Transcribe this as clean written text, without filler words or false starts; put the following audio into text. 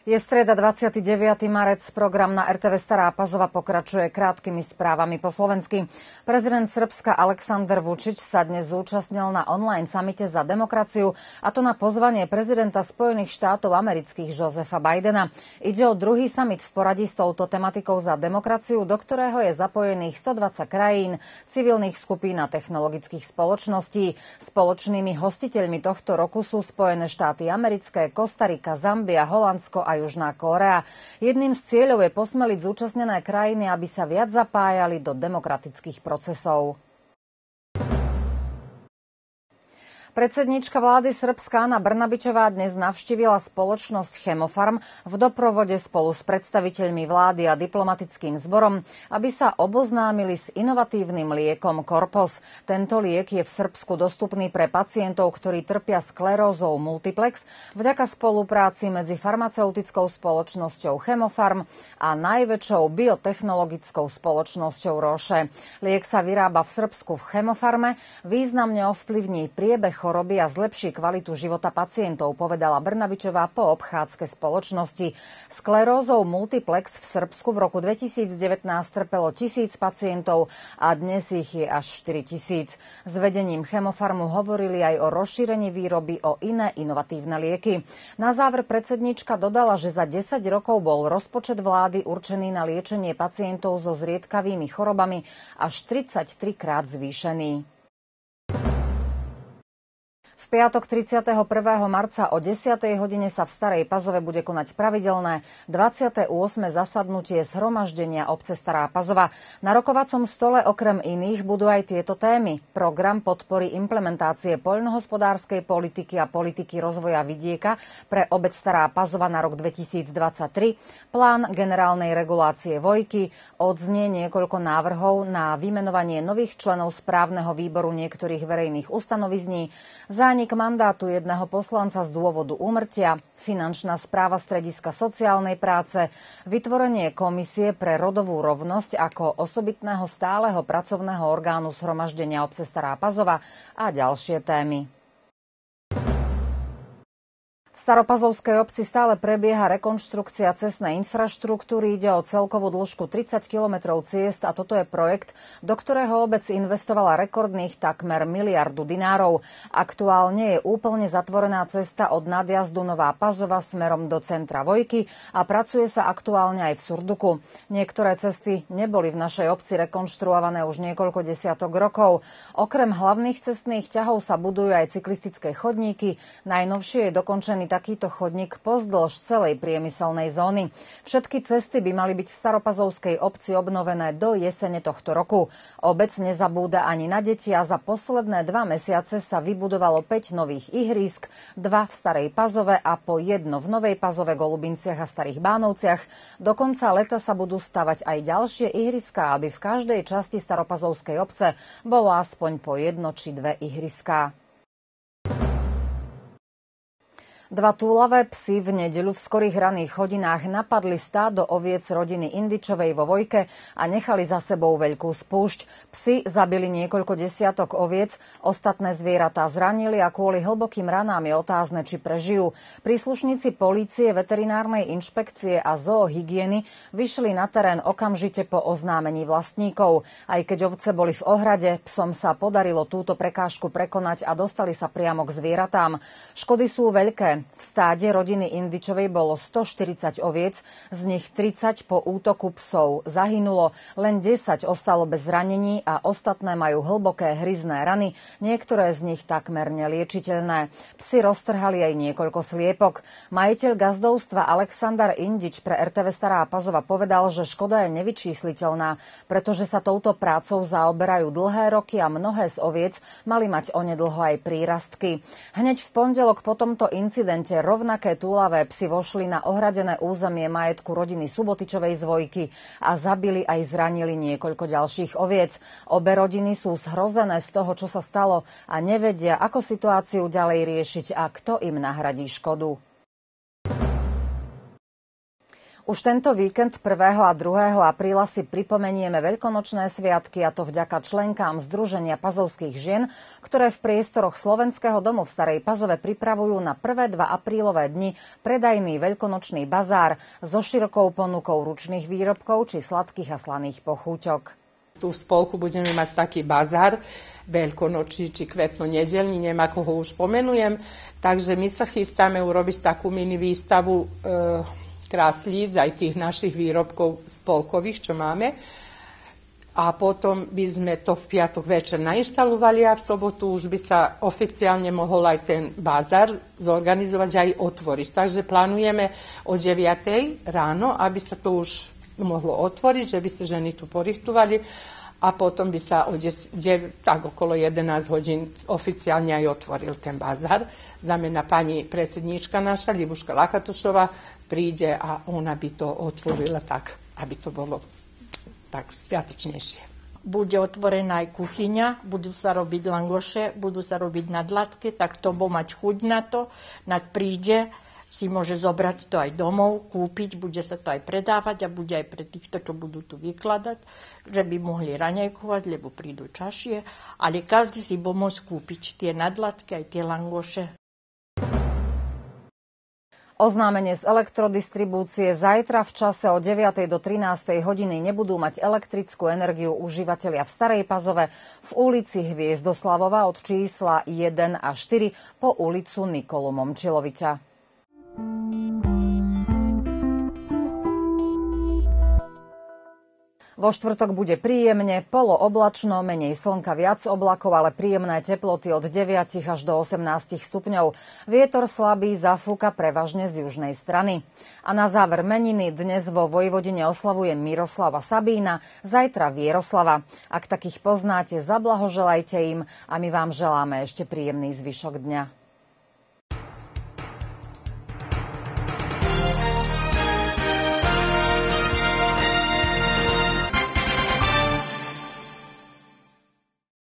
Je streda 29. marec. Program na RTV Stará Pazova pokračuje krátkými správami po slovensky. Prezident Srbska Aleksandar Vučić sa dnes zúčastnil na online samite za demokraciu, a to na pozvanie prezidenta Spojených štátov amerických Josepha Bidena. Ide o druhý samit v poradí s touto tematikou za demokraciu, do ktorého je zapojených 120 krajín, civilných skupín a technologických spoločností. Spoločnými hostiteľmi tohto roku sú Spojené štáty americké, Kostarika, Zambia, Holandsko a Južná Kórea. Jedným z cieľov je posmeliť zúčastnené krajiny, aby sa viac zapájali do demokratických procesov. Predsedníčka vlády Srbska Ana Brnabićová dnes navštívila spoločnosť Chemofarm v doprovode spolu s predstaviteľmi vlády a diplomatickým zborom, aby sa oboznámili s inovatívnym liekom Korpos. Tento liek je v Srbsku dostupný pre pacientov, ktorí trpia sklerózou multiplex, vďaka spolupráci medzi farmaceutickou spoločnosťou Chemofarm a najväčšou biotechnologickou spoločnosťou Roche. Liek sa vyrába v Srbsku v Chemofarme, významne ovplyvní priebeh choroby a zlepší kvalitu života pacientov, povedala Brnabićová po obchádzke spoločnosti. Sklerózou multiplex v Srbsku v roku 2019 trpelo 1000 pacientov a dnes ich je až 4000. S vedením Chemofarmu hovorili aj o rozšírení výroby o iné inovatívne lieky. Na záver predsedníčka dodala, že za 10 rokov bol rozpočet vlády určený na liečenie pacientov so zriedkavými chorobami až 33 krát zvýšený. V piatok 31. marca o 10. hodine sa v Starej Pazove bude konať pravidelné 28. zasadnutie zhromaždenia obce Stará Pazova. Na rokovacom stole okrem iných budú aj tieto témy. Program podpory implementácie poľnohospodárskej politiky a politiky rozvoja vidieka pre obec Stará Pazova na rok 2023, plán generálnej regulácie Vojky, odznie niekoľko návrhov na vymenovanie nových členov správneho výboru niektorých verejných ustanovizní, zánik mandátu jedného poslanca z dôvodu úmrtia, finančná správa strediska sociálnej práce, vytvorenie komisie pre rodovú rovnosť ako osobitného stáleho pracovného orgánu zhromaždenia obce Stará Pazova a ďalšie témy. V Staropazovskej obci stále prebieha rekonštrukcia cestnej infraštruktúry. Ide o celkovú dĺžku 30 kilometrov ciest a toto je projekt, do ktorého obec investovala rekordných takmer 1 miliardu dinárov. Aktuálne je úplne zatvorená cesta od nadjazdu Nová Pazova smerom do centra Vojky a pracuje sa aktuálne aj v Surduku. Niektoré cesty neboli v našej obci rekonštruované už niekoľko desiatok rokov. Okrem hlavných cestných ťahov sa budujú aj cyklistické chodníky. Najnovšie je dokončený takýto chodník pozdĺž celej priemyselnej zóny. Všetky cesty by mali byť v Staropazovskej obci obnovené do jesene tohto roku. Obec nezabúda ani na deti a za posledné 2 mesiace sa vybudovalo 5 nových ihrísk, 2 v Starej Pazove a po 1 v Novej Pazove, Golubinciach a Starých Bánovciach. Do konca leta sa budú stavať aj ďalšie ihriská, aby v každej časti Staropazovskej obce bolo aspoň po 1 či 2 ihriská. 2 túlavé psy v nedeľu v skorých ranných hodinách napadli stádo oviec rodiny Indičovej vo Vojke a nechali za sebou veľkú spúšť. Psi zabili niekoľko desiatok oviec, ostatné zvieratá zranili a kvôli hlbokým ranám je otázne, či prežijú. Príslušníci polície, veterinárnej inšpekcie a zoohygieny vyšli na terén okamžite po oznámení vlastníkov. Aj keď ovce boli v ohrade, psom sa podarilo túto prekážku prekonať a dostali sa priamo k zvieratám. Škody sú veľké. V stáde rodiny Indičovej bolo 140 oviec, z nich 30 po útoku psov zahynulo, len 10 ostalo bez zranení a ostatné majú hlboké hryzné rany, niektoré z nich takmer neliečiteľné. Psi roztrhali aj niekoľko sliepok. Majiteľ gazdovstva Aleksandar Indič pre RTV Stará Pazova povedal, že škoda je nevyčísliteľná, pretože sa touto prácou zaoberajú dlhé roky a mnohé z oviec mali mať onedlho aj prírastky. Hneď v pondelok po tomto incidente rovnaké túlavé psy vošli na ohradené územie majetku rodiny Subotičovej z Vojky a zabili aj zranili niekoľko ďalších oviec. Obe rodiny sú zhrozené z toho, čo sa stalo a nevedia, ako situáciu ďalej riešiť a kto im nahradí škodu. Už tento víkend 1. a 2. apríla si pripomenieme veľkonočné sviatky, a to vďaka členkám Združenia pazovských žien, ktoré v priestoroch Slovenského domu v Starej Pazove pripravujú na prvé 2 aprílové dni predajný veľkonočný bazár so širokou ponukou ručných výrobkov či sladkých a slaných pochúťok. Tu v spolku budeme mať taký bazár veľkonočný či kvetno-nedeľný, neviem ako ho už pomenujem. Takže my sa chystáme urobiť takú mini výstavu kráslíc aj tých našich výrobkov spolkových, čo máme. A potom by sme to v piatok večer nainštalovali a v sobotu už by sa oficiálne mohol aj ten bazár zorganizovať aj otvoriť. Takže plánujeme o 9:00 ráno, aby sa to už mohlo otvoriť, že by sa ženy tu porichtovali a potom by sa tak okolo 11 hodín oficiálne aj otvoril ten bazár. Znamená pani predsedníčka naša, Libuška Lakatošová, príde a ona by to otvorila tak, aby to bolo tak sviatočnejšie. Bude otvorená aj kuchyňa, budú sa robiť langoše, budú sa robiť nadladky, tak to bo mať chuť na to, nak príde, si môže zobrať to aj domov, kúpiť, bude sa to aj predávať a bude aj pre týchto, čo budú tu vykladať, že by mohli raňajkovať, lebo prídu čašie, ale každý si bo môcť kúpiť tie nadladky, aj tie langoše. Oznámenie z elektrodistribúcie: zajtra v čase od 9. do 13. hodiny nebudú mať elektrickú energiu užívateľia v Starej Pazove, v ulici Hviezdoslavova od čísla 1 a 4 po ulicu Nikolu Momčiloviča. Vo štvrtok bude príjemne, polooblačno, menej slnka, viac oblakov, ale príjemné teploty od 9 až do 18 stupňov. Vietor slabý zafúka prevažne z južnej strany. A na záver meniny dnes vo Vojvodine oslavuje Miroslava Sabína, zajtra Vieroslava. Ak takých poznáte, zablahoželajte im a my vám želáme ešte príjemný zvyšok dňa.